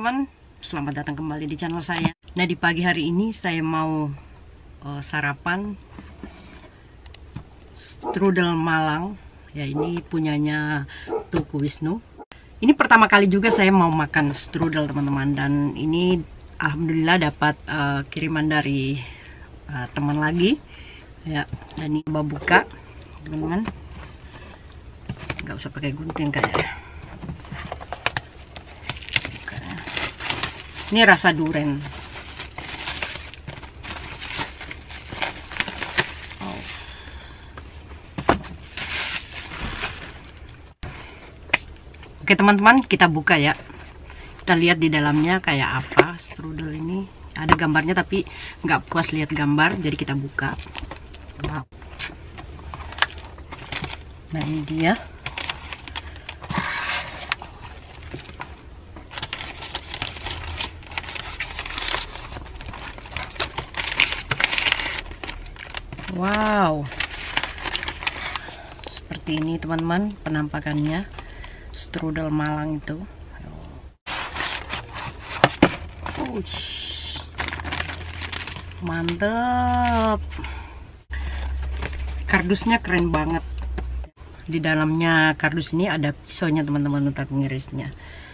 teman-teman, selamat datang kembali di channel saya. Nah, di pagi hari ini saya mau sarapan strudel Malang. Ya, ini punyanya Tuku Wisnu. Ini pertama kali juga saya mau makan strudel, teman-teman. Dan ini alhamdulillah dapat kiriman dari teman lagi. Ya, dan ini coba buka, teman-teman. Nggak usah pakai gunting kayaknya. Ini rasa duren. Oh. Oke teman-teman, kita buka ya. Kita lihat di dalamnya kayak apa strudel ini. Ada gambarnya tapi nggak puas lihat gambar, jadi kita buka. Wow. Nah, ini dia. Wow, seperti ini teman-teman penampakannya strudel Malang itu. Mantep. Kardusnya keren banget. Di dalamnya kardus ini ada pisaunya teman-teman untuk mengirisnya.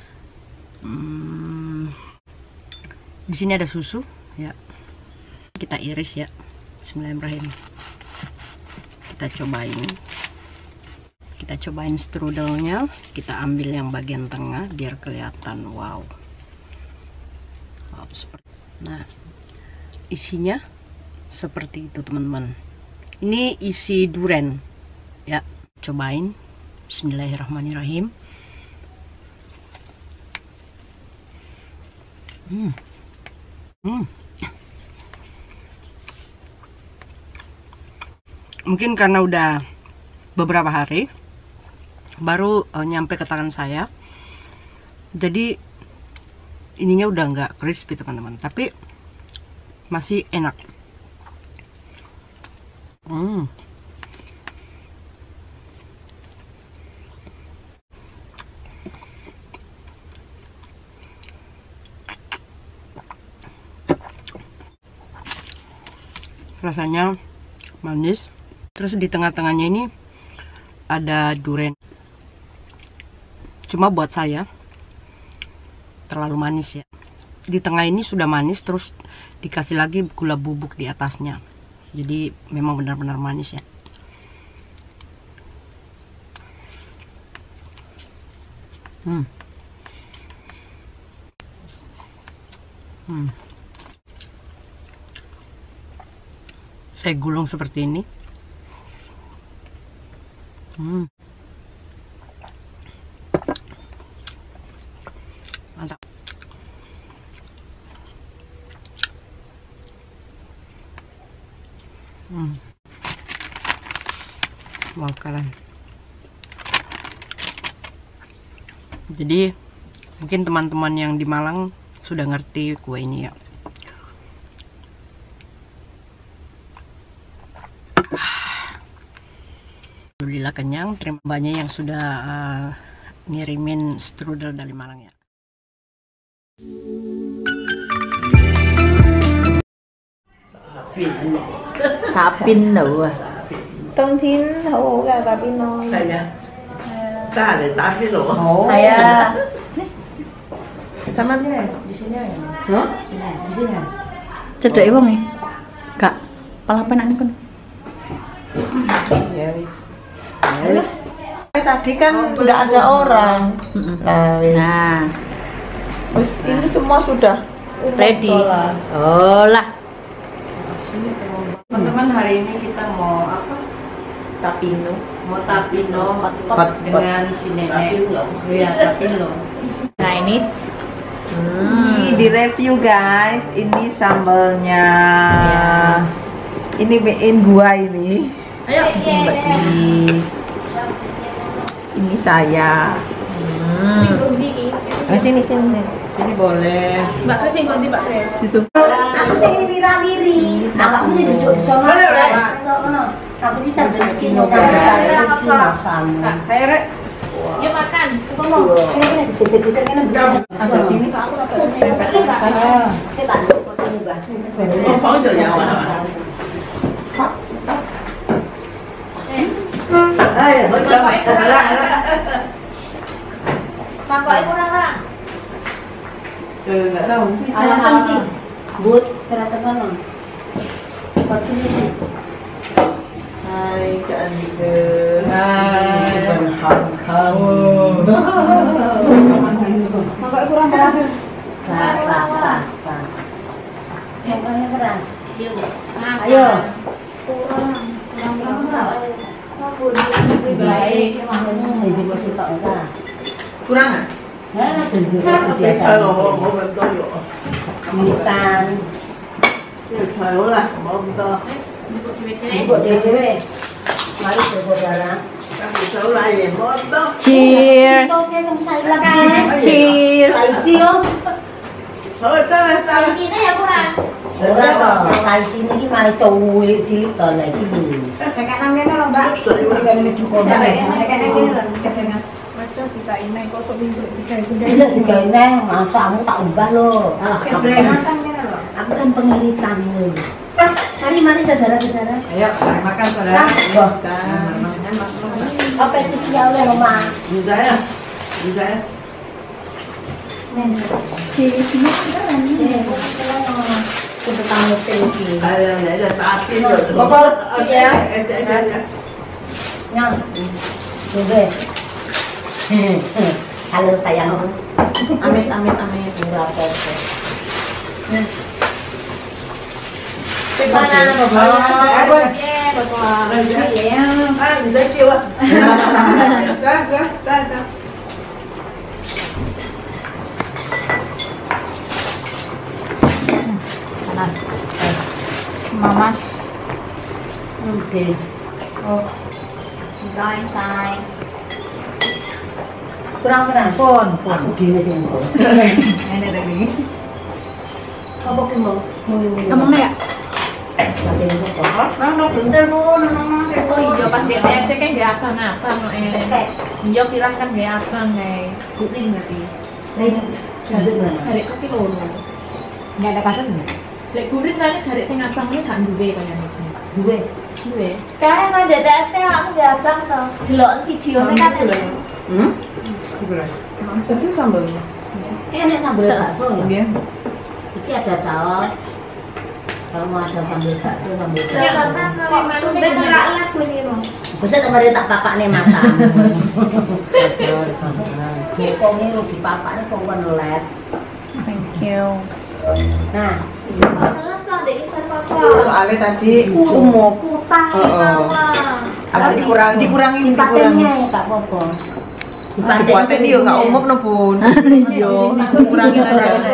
Di sini ada susu ya. Kita iris ya. Bismillahirrahmanirrahim. Kita cobain strudelnya. Kita ambil yang bagian tengah biar kelihatan. Wow. Nah, isinya seperti itu teman-teman. Ini isi duren ya. Cobain. Bismillahirrahmanirrahim. Mungkin karena udah beberapa hari baru nyampe ke tangan saya, jadi ininya udah nggak crispy teman-teman, tapi masih enak. Rasanya manis. Terus di tengah-tengahnya ini ada duren. Cuma buat saya terlalu manis ya. Di tengah ini sudah manis, terus dikasih lagi gula bubuk di atasnya. Jadi memang benar-benar manis ya. Saya gulung seperti ini. Mantap. Wow, keren. Jadi mungkin teman-teman yang di Malang sudah ngerti kue ini ya. Alhamdulillah kenyang. Terima kasih banyak yang sudah ngirimin strudel dari Malang ya. Tapin nữa. 冬天好好㗎，打邊爐。 係啊，得閒嚟打邊爐啊！ 係啊。 Sama di sini ya. Di sini. Cedek bang ya? Kak, pala penak nih kan? Ya wis. Tadi kan nggak ada orang. Nah, Wis ini semua sudah ready. Oh lah. Teman-teman, hari ini kita mau apa? tapino. Mau tapino dengan si nenek. Iya, tapino. Nah ini. Ini di review guys. Ini sambalnya. Ini bikin gua ini. Ayo, Mbak Juli. Ini saya. Sini. Sini boleh. Mbak Kris yang ganti Mbak Kris. Situ. Aku sing wira-wiri. Aku sing duduk di sono. Aku iki cari kino gambar saya iki masamu. Ayo Rek. Yuk makan. Ini dijejer-jejer ngene. Agak sini. Saya tak ada kok sini, Mbak. Có phối cho nhau à? Ê, mới cho mày ra. Mà gọi kurang lah. Nggak tahu. Ayam penting. But, kelihatan mana? Pas ini. Hai Kak Andika. Hai. Hang. Makanya kurang berapa? Pas. Yang mana kurang? Ayo. Kurang berapa? Lebih baik. Jadi masih tak enggak. Kurang ah? Nah, Cái sơ là một mình tôi vô. militan. Cái sơ là một mình tôi. Ibu dewe. Mari bersaudara. Cái sơ là gì một tôi. Cheers. Oke, kamu saya lagi. Cheers. Saya cium. Thôi tới tới. Ya kurang. Ora toh, saya sini iki mari cowok cilik to lek iki. Kakak namanya lo Mbak. Kan ini cukup bae. Kakak namanya lo. Kepengas. Macam kita ini kosok minggu kita itu. Iya digawe neng, masa kamu tak ubah lo. Kepengasan kan lo. Aku kan pengiritanmu. Mari saudara-saudara. Ayo, makan saudara. Wah. Apa itu sialnya lo, Mak? Gì đấy à? Gì đấy? Untuk tamu tinggi. Để là ta tin rồi. Bobot, ya. Nyong. Coba. Halo sayang. Amit. Murah apa-apa. Gimana? À, gì đấy kêu à? Ra. Mamas. Oke. Oh. Kain say. Kurang. Pun. Aku dhewe sing ngomong. Ini lagi. Apa ki mau? Kamu ya? Sampai kok. Bang, lo bentar pun. Oh iya, pas DTT kan gak abang-abang lo Iya, pirang kan gak abang nih. Kuring berarti. Sadut mana? Garek kaki lono. Gak ada kasar nggak? Lek kuring kan garek sing abang ini gak duwe kaya gitu. Duwe. Duwe. Sekarang kan DTST aku gak abang toh. Deloken videone kan ada. Itu sambalnya. Ini sambal bakso ya. Iya. Iki ada saus. Kalau mau ada sambal bakso, sambal bakso. Ya, karena tumben ora lagu ini loh. Bisa kemarin tak papakne masak. Kongnya lu di papaknya kongkon let. Thank you. Nah, Terus lah dek isar papa. Soalnya tadi Umum kutang agak dikurangi. dipatennya ya tak apa-apa. Dipaten yo gak umum no Bun. Yo, kurangin aja.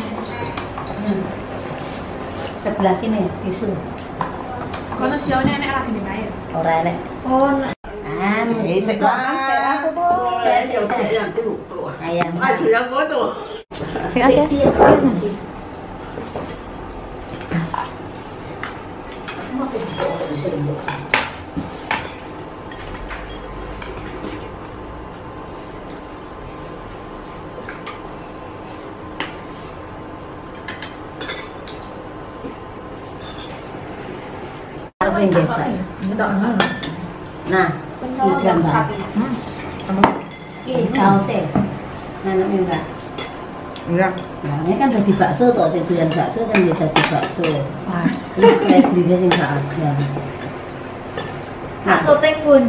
Sebelah kini tisu. Kalau sionya enak lagi di air. Ora enek. Oh, Aku boleh. Cái làm cái lục tôi. Ayam. Ai thì đang có tôi. Sing aja. Apa yang biasa? Nah, ini gambar. Ini sausnya. Nah, ini enggak. Enggak. Nah, ini kan jadi bakso toh, saya jualan bakso kan dia jadi bakso. Ini saya belinya sih enggak ada. Nah, pun.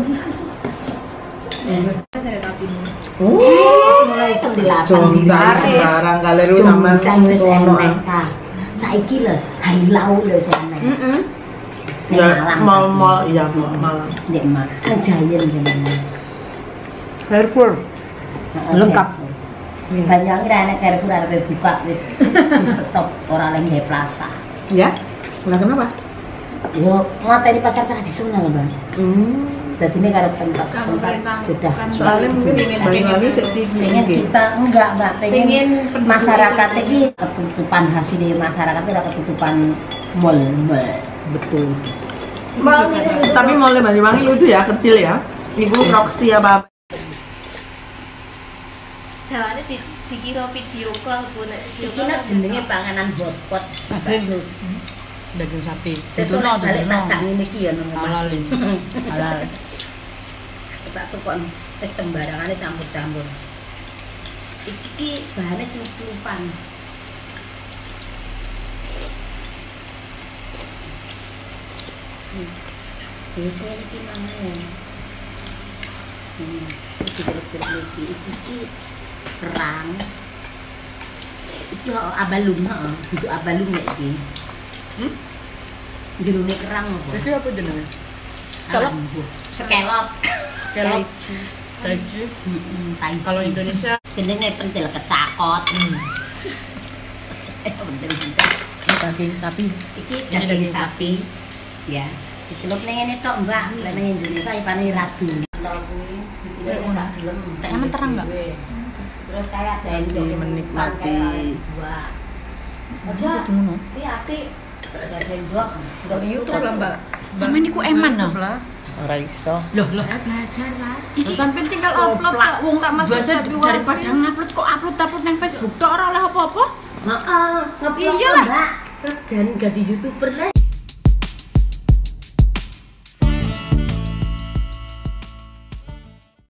mulai 9 Barang galeri sama Jumcan wis enek ta. Saiki lho, hailau lho wis enek. Ya, mal ya malam. Ndek mah, kejayen jenenge. Carrefour. Lengkap. Banyak kira enek Carrefour arep buka wis stop ora lagi nggih plaza. Ya? Enggak kenapa? Yo, materi pasar tradisional, Bang. Jadi ini karo tempat sudah. Soalnya mungkin Banyuwangi pengen kita enggak pengen masyarakat ini ketutupan hasil dari masyarakat itu ketutupan mall. betul. Tapi mall Banyuwangi lucu ya, kecil ya. Ibu proxy apa? Jawane dikira video call pun nek Iki nek jenenge panganan botpot baksos. Daging sapi. Sesuatu balik tak ngene iki ya nang Halal ini. Halal. tak tukon wis sembarangane campur-campur. Iki bahane cucupan. Wis ngene iki mangan. Iki jeruk-jeruk iki kerang. Iki abalung heeh, itu abalung nek iki. Jerune kerang apa? Itu apa jenenge? Sekelop. Sekelop. Kelop. Taiji. Taiji. Kalau Indonesia jenenge pentil kecakot. daging sapi. Iki daging sapi. Ya. Dicelup ning ngene tok, Mbak. Lah ning Indonesia ipane radu. Lol kuwi dikira ora gelem. Emang terang nggak? Terus kayak dendeng menikmati. Wah. Aja. Iki apik. Dendeng. Enggak di YouTube lah, Mbak. Sama ini ku eman YouTube no? lah. Ora iso. Loh, Belajar lah. sampai tinggal upload kok wong tak masuk Biasa daripada ngupload kok upload nang Facebook tok ora oleh apa-apa. Heeh, ngopi Iya apa, lah. Mbak? Kerjaan ganti YouTuber lah.